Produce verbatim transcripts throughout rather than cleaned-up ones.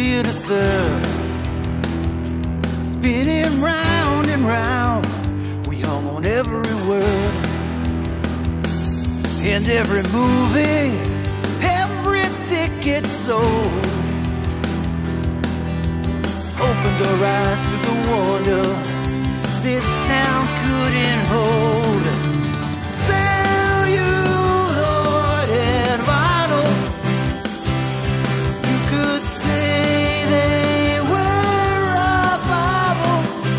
three and a third, spinning round and round. We hung on every word and every movie, every ticket sold. Opened our eyes to the wonder this town couldn't hold. Celluloid and vinyl, you could say they were a Bible.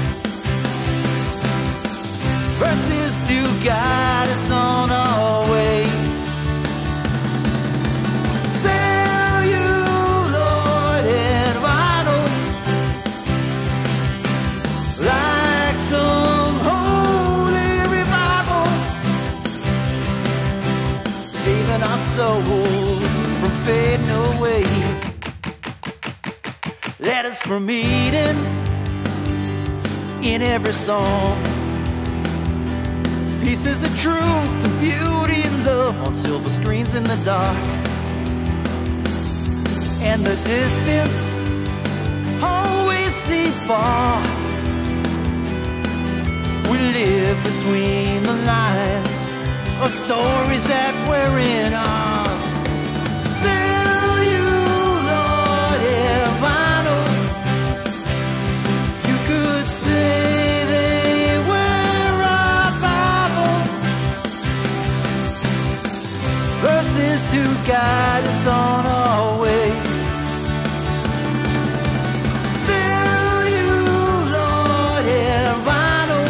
Verses to guide us on our way. Celluloid and vinyl, like some holy revival, saving our souls from fading away. Letters from Eden in every song, pieces of truth and beauty and love on silver screens in the dark. And the distance always seemed far. We live between the lines of stories that were in us. Celluloid and vinyl, you could say they were our Bible. Verses to guide us on our way. Celluloid and vinyl,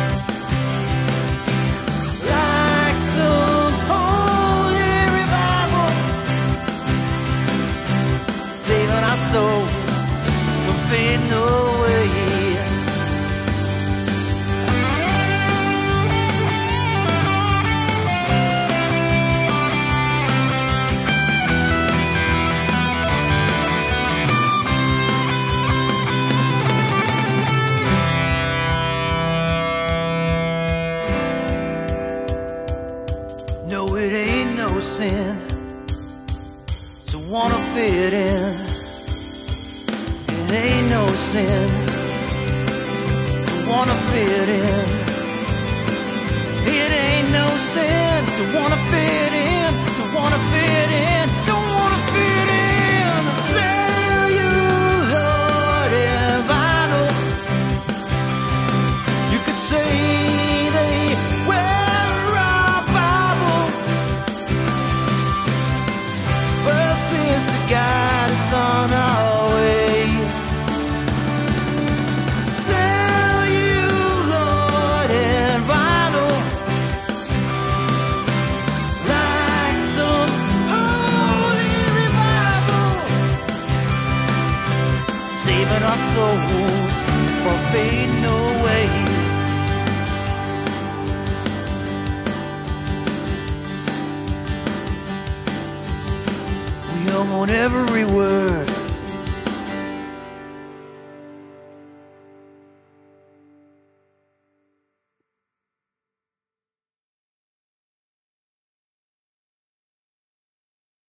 like some holy revival, saving our souls from fading away. No, it ain't no sin to wanna fit in. It ain't no sin to wanna fit in. It ain't no sin to wanna fit in, to wanna fit in, to wanna fit in. Celluloid and vinyl, you could say they were our Bible. Verses to guide us on our way. Celluloid and vinyl, like some holy revival, saving our souls from fading away. We hung on every word